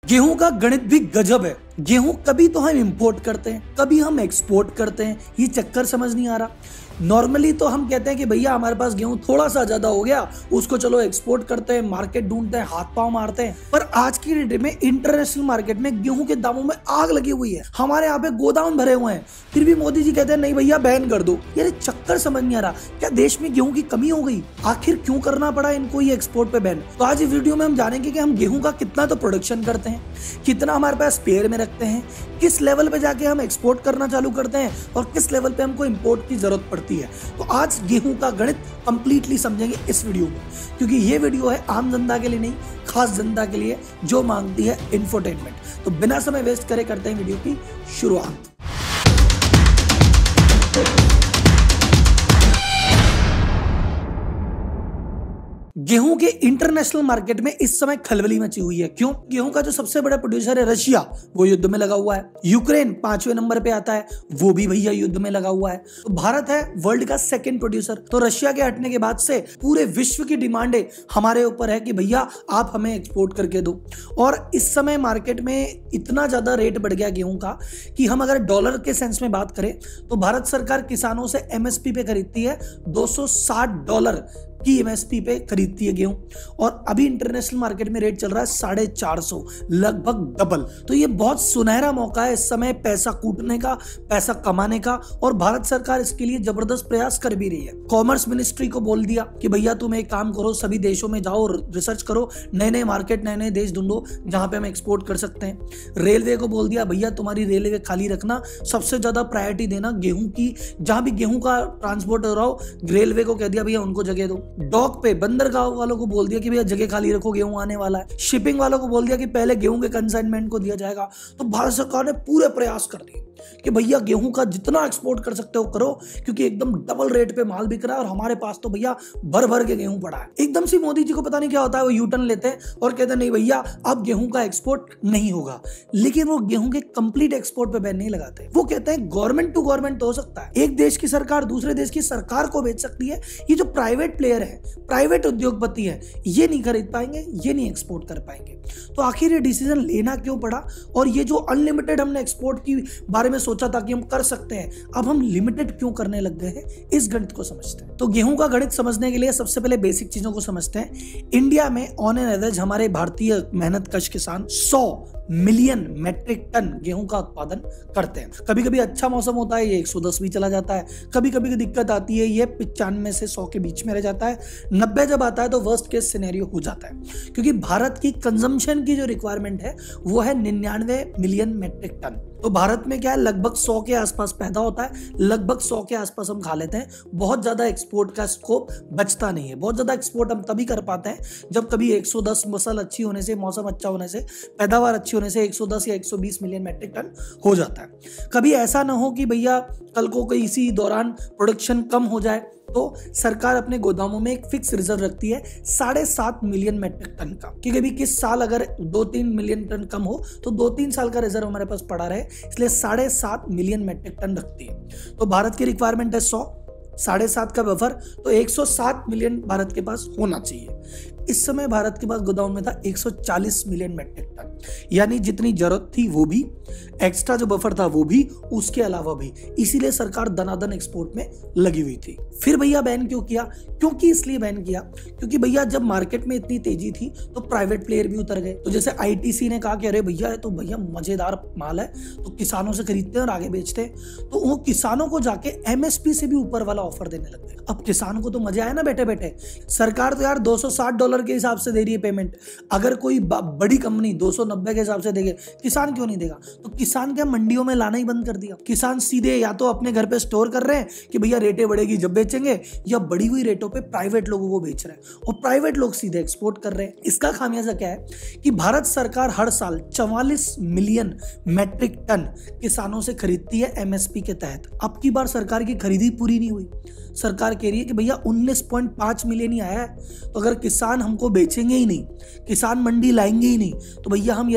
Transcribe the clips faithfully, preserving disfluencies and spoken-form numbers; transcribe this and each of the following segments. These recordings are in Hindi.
गेहूं का गणित भी गजब है। गेहूं कभी तो हम इंपोर्ट करते हैं, कभी हम एक्सपोर्ट करते हैं, ये चक्कर समझ नहीं आ रहा। नॉर्मली तो हम कहते हैं कि भैया हमारे पास गेहूं थोड़ा सा ज्यादा हो गया, उसको चलो एक्सपोर्ट करते हैं, मार्केट ढूंढते हैं, हाथ पांव मारते हैं। पर आज की डेट में इंटरनेशनल मार्केट में गेहूं के दामों में आग लगी हुई है। हमारे यहाँ पे गोदाम भरे हुए हैं, फिर भी मोदी जी कहते हैं नहीं भैया बैन कर दो। यार चक्कर समझ नहीं आ रहा, क्या देश में गेहूं की कमी हो गई? आखिर क्यों करना पड़ा इनको ये एक्सपोर्ट पे बैन? तो आज इस वीडियो में हम जानेंगे कि हम गेहूं का कितना तो प्रोडक्शन करते हैं, कितना हमारे पास स्पेयर में रखते हैं, किस लेवल पे जाके हम एक्सपोर्ट करना चालू करते हैं और किस लेवल पे हमको इंपोर्ट की जरूरत पड़ती है। तो आज गेहूं का गणित कंप्लीटली समझेंगे इस वीडियो में, क्योंकि ये वीडियो है आम जनता के लिए नहीं, खास जनता के लिए जो मांगती है इंफोटेनमेंट। तो बिना समय वेस्ट करे करते हैं वीडियो की शुरुआत। गेहूं के इंटरनेशनल मार्केट में इस समय खलबली मची हुई है। क्यों? गेहूं का जो सबसे बड़ा प्रोड्यूसर है रशिया, वो युद्ध में लगा हुआ है। यूक्रेन पांचवें नंबर पे आता है, वो भी भैया युद्ध में लगा हुआ है। तो भारत है वर्ल्ड का सेकंड प्रोड्यूसर। तो रशिया के हटने के बाद से पूरे विश्व की डिमांड हमारे ऊपर है कि भैया आप हमें एक्सपोर्ट करके दो। और इस समय मार्केट में इतना ज्यादा रेट बढ़ गया गेहूं का कि हम अगर डॉलर के सेंस में बात करें तो भारत सरकार किसानों से एमएसपी पे खरीदती है दो सौ साठ डॉलर की एमएसपी पे खरीदती है गेहूं, और अभी इंटरनेशनल मार्केट में रेट चल रहा है साढ़े चार सौ, लगभग डबल। तो ये बहुत सुनहरा मौका है इस समय पैसा कूटने का, पैसा कमाने का, और भारत सरकार इसके लिए जबरदस्त प्रयास कर भी रही है। कॉमर्स मिनिस्ट्री को बोल दिया कि भैया तुम एक काम करो, सभी देशों में जाओ, रिसर्च करो, नए नए मार्केट, नए नए देश ढूंढो जहां पे हम एक्सपोर्ट कर सकते हैं। रेलवे को बोल दिया भैया तुम्हारी रेलवे खाली रखना, सबसे ज्यादा प्रायोरिटी देना गेहूं की, जहां भी गेहूं का ट्रांसपोर्ट हो रहा हो रेलवे को कह दिया भैया उनको जगह दो। डॉक पे बंदरगाह वालों को बोल दिया कि भैया जगह खाली रखो, गेहूं आने वाला है। शिपिंग वालों को बोल दिया कि पहले गेहूं के कंसाइनमेंट को दिया जाएगा। तो भारत सरकार ने पूरे प्रयास कर दिए कि भैया गेहूं का जितना एक्सपोर्ट कर सकते हो करो, क्योंकि एकदम डबल रेट पे माल बिक रहा है और हमारे पास तो भैया भर भर के गेहूं पड़ा है। एकदम से मोदी जी को पता नहीं क्या होता है, वो यूटर्न लेते हैं और कहते हैं नहीं भैया अब गेहूं का एक्सपोर्ट नहीं होगा। लेकिन वो गेहूं के कंप्लीट एक्सपोर्ट पे बैन नहीं लगाते। वो कहते हैं गवर्नमेंट टू गवर्नमेंट तो हो सकता है, एक देश की सरकार दूसरे देश की सरकार को बेच सकती है। ये जो प्राइवेट प्लेयर है, प्राइवेट उद्योगपति है, ये नहीं खरीद पाएंगे, ये नहीं एक्सपोर्ट कर पाएंगे। तो आखिर ये डिसीजन लेना क्यों पड़ा? और ये जो अनलिमिटेड हमने एक्सपोर्ट की बारे में सोचा था कि हम कर सकते हैं, अब हम लिमिटेड क्यों करने लग गए हैं? इस गणित को समझते हैं। तो गेहूं का गणित समझने के लिए सबसे पहले बेसिक चीजों को समझते हैं। इंडिया में ऑन एन एवरेज हमारे भारतीय मेहनतकश किसान सौ मिलियन मेट्रिक टन गेहूं का उत्पादन करते हैं। कभी कभी अच्छा मौसम होता है, ये एक सौ दस भी चला जाता है। कभी कभी की दिक्कत आती है, ये पचानवे से सौ के बीच में रह जाता है। नब्बे जब आता है तो वर्स्ट केस सिनेरियो हो जाता है, क्योंकि भारत की कंजम्पशन की जो रिक्वायरमेंट है वो है निन्यानवे मिलियन मेट्रिक टन। तो भारत में क्या है, लगभग सौ के आसपास पैदा होता है, लगभग सौ के आसपास हम खा लेते हैं। बहुत ज्यादा एक्सपोर्ट का स्कोप बचता नहीं है। बहुत ज्यादा एक्सपोर्ट हम तभी कर पाते हैं जब कभी एक सौ दस फसल अच्छी होने से, मौसम अच्छा होने से, पैदावार अच्छी होने से एक सौ दस या एक सौ बीस मिलियन मेट्रिक टन हो जाता है। कभी ऐसा ना हो कि भैया कल को कोई इसी दौरान प्रोडक्शन कम हो जाए, तो सरकार अपने गोदामों में एक फिक्स रिजर्व रखती है साढ़े सात मिलियन मेट्रिक टन का, कि कभी किस साल अगर दो तीन मिलियन टन कम हो तो दो तीन साल का रिजर्व हमारे पास पड़ा रहे, इसलिए साढ़े सात मिलियन मेट्रिक टन रखती है। तो भारत की रिक्वायरमेंट है सौ, साढ़े सात का बफर, तो एक सौ सात मिलियन भारत के पास होना चाहिए। इस समय भारत के पास गोदाम में था एक सौ चालीस मिलियन मेट्रिक टन, यानी जितनी जरूरत थी वो भी, एक्स्ट्रा जो बफर था वो भी, उसके अलावा भी। इसीलिए सरकार दनादन एक्सपोर्ट में लगी हुई थी। फिर भैया बैन क्यों किया? क्योंकि इसलिए बैन किया क्योंकि भैया जब मार्केट में इतनी तेजी थी तो प्राइवेट प्लेयर भी उतर गए। तो जैसे आईटीसी ने कहा कि अरे भैया ये तो भैया मजेदार माल है, तो किसानों से खरीदते हैं और आगे बेचते हैं। तो वो किसानों को जाके एमएसपी से भी ऊपर वाला ऑफर देने लग गए। अब किसान को तो मजा आया ना बैठे बैठे। सरकार तो यार दो सौ साठ डॉलर के हिसाब से दे रही है पेमेंट, अगर कोई बड़ी कंपनी दो सौ नब्बे के हिसाब से देगी, किसान क्यों नहीं देगा? तो किसान क्या मंडियों में लाना ही बंद कर दिया। किसान सीधे या तो अपने घर पे स्टोर कर रहे हैं कि भैया रेटें बढ़ेगी जब बेचेंगे, या बढ़ी हुई रेटों पे प्राइवेट लोगों को बेच रहे हैं और प्राइवेट लोग सीधे एक्सपोर्ट कर रहे हैं। इसका खामियाजा क्या है कि भारत सरकार हर साल चौवालीस मिलियन मेट्रिक टन किसानों से खरीदती है एमएसपी के तहत। अब की बार सरकार की खरीदी पूरी नहीं हुई। सरकार कह रही है कि भैया उन्नीस पॉइंट पाँच मिलियन ही आया है, तो अगर किसान हमको बेचेंगे ही नहीं, किसान मंडी लाएंगे ही नहीं, तो भैया हम ये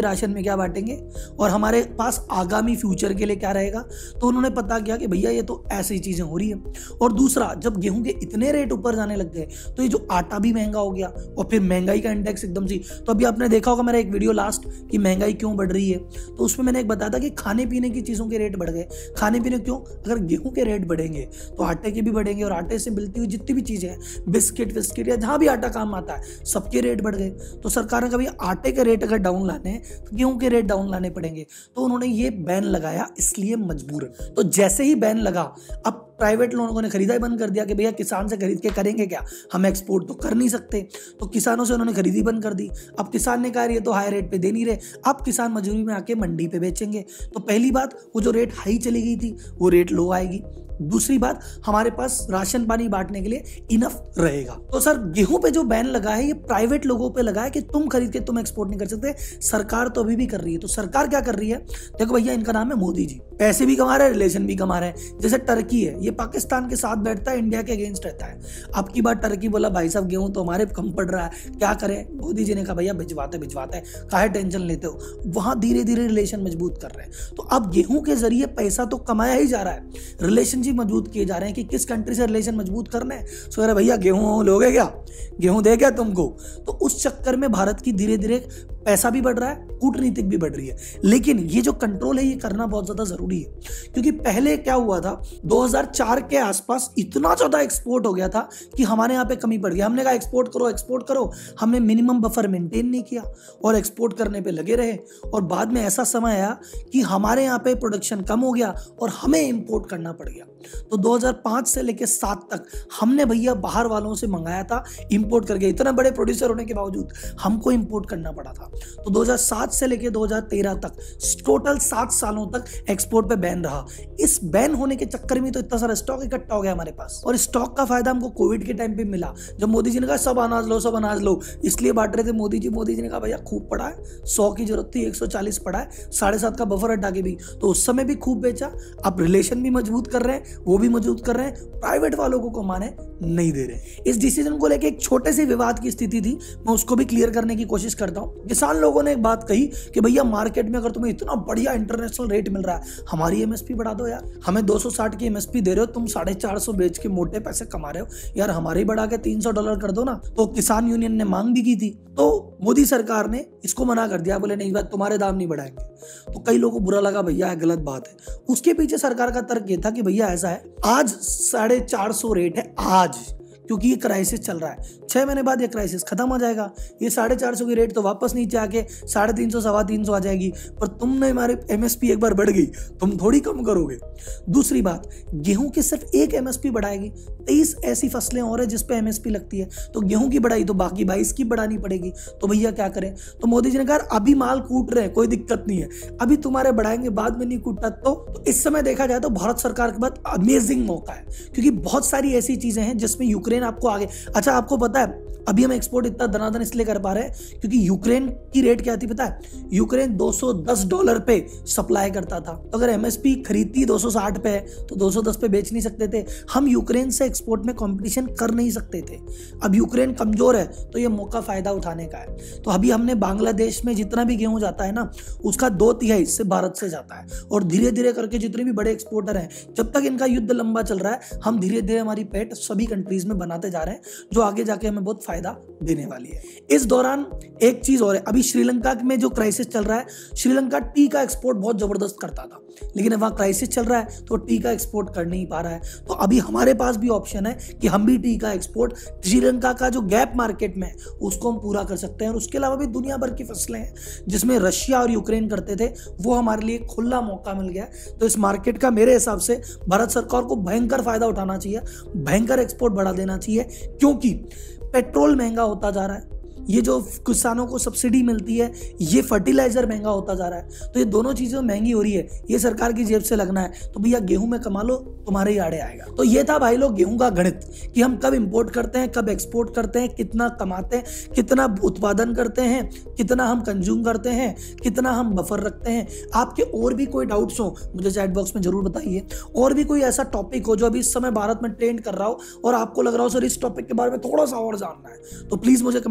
राशन में क्या बांटेंगे और हमारे पास आगामी फ्यूचर के लिए क्या रहेगा। तो उन्होंने पता किया कि भैया ये तो ऐसी चीजें हो रही है। और दूसरा, जब गेहूं के इतने रेट ऊपर जाने लग गए तो ये जो आटा भी महंगा हो गया और फिर महंगाई का इंडेक्स एकदम से। तो अभी आपने देखा होगा मेरा एक वीडियो लास्ट कि महंगाई क्यों बढ़ रही है, तो उसमें मैंने एक बताया था कि खाने पीने की चीजों के रेट बढ़ गए। खाने पीने क्यों? अगर गेहूं के रेट बढ़ेंगे तो आटे के भी बढ़ेंगे और आटे से मिलती हुई जितनी भी चीजें हैं, बिस्किट विस्किट या जहां भी आटा काम आता है, सबके रेट बढ़ गए। तो सरकार ने कभी आटे के रेट अगर डाउन लाने हैं तो गेहूं के रेट डाउन लाने पड़ेंगे। तो उन्होंने ये बैन लगाया, इसलिए मजबूरन। तो जैसे ही बैन लगा, अब प्राइवेट लोगों ने खरीदाई बंद कर दिया कि भैया किसान से खरीद के करेंगे क्या, हम एक्सपोर्ट तो कर नहीं सकते। तो किसानों से उन्होंने खरीदी बंद कर दी। अब किसान ने कहा ये तो हाई रेट पे दे नहीं रहे, अब किसान मजबूरी में आके मंडी पे बेचेंगे। तो पहली बात, वो जो रेट हाई चली गई थी वो रेट लो आएगी। दूसरी बात, हमारे पास राशन पानी बांटने के लिए इनफ रहेगा। तो सर, गेहूं पे जो बैन लगा है ये प्राइवेट लोगों पे लगा है कि तुम खरीद के तुम एक्सपोर्ट नहीं कर सकते। सरकार तो अभी भी कर रही है। तो सरकार क्या कर रही है? देखो भैया, इनका नाम है मोदी जी। पैसे भी कमा रहे हैं, रिलेशन भी कमा रहे हैं। जैसे टर्की है, ये पाकिस्तान के साथ बैठता है, इंडिया के अगेंस्ट रहता है। अब की बार टर्की बोला भाई साहब गेहूं तो हमारे कम पड़ रहा है, क्या करें? मोदी जी ने कहा भैया भिजवाते भिजवाते काहे टेंशन लेते हो। वहां धीरे धीरे रिलेशन मजबूत कर रहे हैं। तो अब गेहूं के जरिए पैसा तो कमाया ही जा रहा है, रिलेशनशिप मजबूत किए जा रहे हैं कि किस कंट्री से रिलेशन मजबूत करना है। सो अरे भैया गेहूं लोगे क्या, गेहूं दे क्या तुमको? तो उस चक्कर में भारत की धीरे धीरे पैसा भी बढ़ रहा है, कूटनीतिक भी बढ़ रही है। लेकिन ये जो कंट्रोल है ये करना बहुत ज्यादा जरूरी है, क्योंकि पहले क्या हुआ था, दो हज़ार चार के आसपास इतना ज्यादा एक्सपोर्ट हो गया था कि हमारे यहाँ पे कमी पड़ गई। हमने कहा एक्सपोर्ट करो एक्सपोर्ट करो, हमने मिनिमम बफर मेंटेन नहीं किया और एक्सपोर्ट करने पे लगे रहे। और बाद में ऐसा समय आया कि हमारे यहाँ पे प्रोडक्शन कम हो गया और हमें इंपोर्ट करना पड़ गया। तो दो हज़ार पाँच से लेकर सात तक हमने भैया बाहर वालों से मंगाया था, इंपोर्ट करके। इतना बड़े प्रोड्यूसर होने के बावजूद हमको इंपोर्ट करना पड़ा था। तो दो हज़ार सात से लेकर दो हज़ार तेरह तक टोटल सात सालों तक एक्सपोर्ट पे बैन रहा। इस बैन होने के चक्कर में तो इतना सारा स्टॉक इकट्ठा हो गया हमारे पास। और स्टॉक का फायदा हमको कोविड के टाइम पे मिला, जब मोदी जी ने कहा सब अनाज लो सब अनाज लो, इसलिए बांट रहे थे मोदी जी। मोदी जी ने कहा भैया खूब पड़ा है, सौ की जरूरत थी एक सौ चालीस पड़ा है, साढ़े सात का बफर हटा के भी। तो उस समय भी खूब बेचा। अब रिलेशन भी मजबूत कर रहे हैं, वो भी मजबूत कर रहे हैं, प्राइवेट वालों को कमाने नहीं दे रहे। इस डिसीजन को लेकर एक छोटे से विवाद की स्थिति थी, मैं उसको भी क्लियर करने की कोशिश करता हूं। किसान लोगों ने एक बात कही कि भैया मार्केट में अगर तुम्हें इतना बढ़िया इंटरनेशनल रेट मिल रहा है, हमारी एमएसपी बढ़ा दो यार। हमें दो सौ साठ की एमएसपी दे रहे हो, तुम साढ़े चार सौ बेच के मोटे पैसे कमा रहे हो यार, हमारी बढ़ा के तीन सौ डॉलर कर दो ना। तो किसान यूनियन ने मांग भी की थी, तो मोदी सरकार ने इसको मना कर दिया, बोले नहीं बात तुम्हारे दाम नहीं बढ़ाएंगे। तो कई लोगों को बुरा लगा, भैया गलत बात है। उसके पीछे सरकार का तर्क ये था कि भैया ऐसा है, आज साढ़े चार सौ रेट है आज, क्योंकि ये क्राइसिस चल रहा है। छह महीने बाद ये क्राइसिस खत्म हो जाएगा, ये साढ़े चार सौ की रेट तो वापस नीचे आके साढ़े तीन सौ सवा तीन सौ आ जाएगी। पर तुमने हमारे एमएसपी एक बार बढ़ गई, तुम थोड़ी कम करोगे। दूसरी बात, गेहूं की सिर्फ एक एमएसपी बढ़ाएगी, तेईस ऐसी फसलें और है जिसपे एमएसपी लगती है। तो गेहूं की बढ़ाई तो बाकी बाईस की बढ़ानी पड़ेगी। तो भैया क्या करें? तो मोदी जी ने कहा अभी माल कूट रहे हैं, कोई दिक्कत नहीं है, अभी तुम्हारे बढ़ाएंगे, बाद में नहीं कूटा। तो, तो इस समय देखा जाए तो भारत सरकार के पास अमेजिंग मौका है, क्योंकि बहुत सारी ऐसी चीजें हैं जिसमें यूक्रेन आपको आगे। अच्छा, आपको पता है अभी हम एक्सपोर्ट इतना दनादन इसलिए कर पा रहे हैं क्योंकि यूक्रेन की रेट क्या थी पता है? यूक्रेन दो सौ दस डॉलर पे सप्लाई करता था। तो अगर एमएसपी खरीदती दो सौ साठ पे है तो दो सौ दस पे बेच नहीं सकते थे। हम यूक्रेन से एक्सपोर्ट में कंपटीशन कर नहीं सकते थे। अब यूक्रेन कमजोर है तो ये मौका फायदा उठाने का है। तो अभी हमने बांग्लादेश में जितना भी गेहूं जाता है ना, उसका दो तिहाई हिस्से भारत से जाता है। और धीरे धीरे करके जितने भी बड़े एक्सपोर्टर हैं, जब तक इनका युद्ध लंबा चल रहा है, हम धीरे धीरे हमारी पेट सभी कंट्रीज में बनाते जा रहे हैं, जो आगे जाके हमें बहुत फायदा देने वाली है। इस दौरान एक चीज और है, अभी श्रीलंका में जो क्राइसिस चल रहा है, श्रीलंका टी का एक्सपोर्ट बहुत जबरदस्त करता था, लेकिन वहां क्राइसिस चल रहा है तो टी का एक्सपोर्ट कर नहीं पा रहा है। तो अभी हमारे पास भी ऑप्शन है कि हम भी टी का एक्सपोर्ट, श्रीलंका का जो गैप मार्केट में उसको हम पूरा कर सकते हैं। और उसके अलावा भी दुनिया भर की फसलें हैं जिसमें रशिया और यूक्रेन करते थे, वो हमारे लिए खुला मौका मिल गया। तो इस मार्केट का मेरे हिसाब से भारत सरकार को भयंकर फायदा उठाना चाहिए, भयंकर एक्सपोर्ट बढ़ा देना चाहिए, क्योंकि पेट्रोल महंगा होता जा रहा है, ये जो किसानों को सब्सिडी मिलती है, ये फर्टिलाइजर महंगा होता जा रहा है। तो ये दोनों चीजें महंगी हो रही है, ये सरकार की जेब से लगना है। तो भैया गेहूं में कमा लो, तुम्हारे ही आड़े आएगा। तो ये था भाई लोग गेहूं का गणित, कि हम कब इंपोर्ट करते हैं, कब एक्सपोर्ट करते हैं, कितना कमाते हैं, कितना उत्पादन करते हैं, कितना हम कंज्यूम करते हैं, कितना हम बफर रखते हैं। आपके और भी कोई डाउट्स हो मुझे चैट बॉक्स में जरूर बताइए। और भी कोई ऐसा टॉपिक हो जो अभी इस समय भारत में ट्रेंड कर रहा हो और आपको लग रहा हो सर इस टॉपिक के बारे में थोड़ा सा और जानना है, तो प्लीज मुझे कमेंट बॉक्स में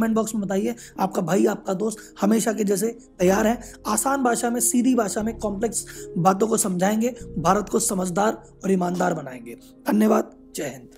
बताइए। आपका भाई, आपका दोस्त हमेशा के जैसे तैयार है। आसान भाषा में, सीधी भाषा में कॉम्प्लेक्स बातों को समझाएंगे, भारत को समझदार और ईमानदार बनाएंगे। धन्यवाद। जय हिंद।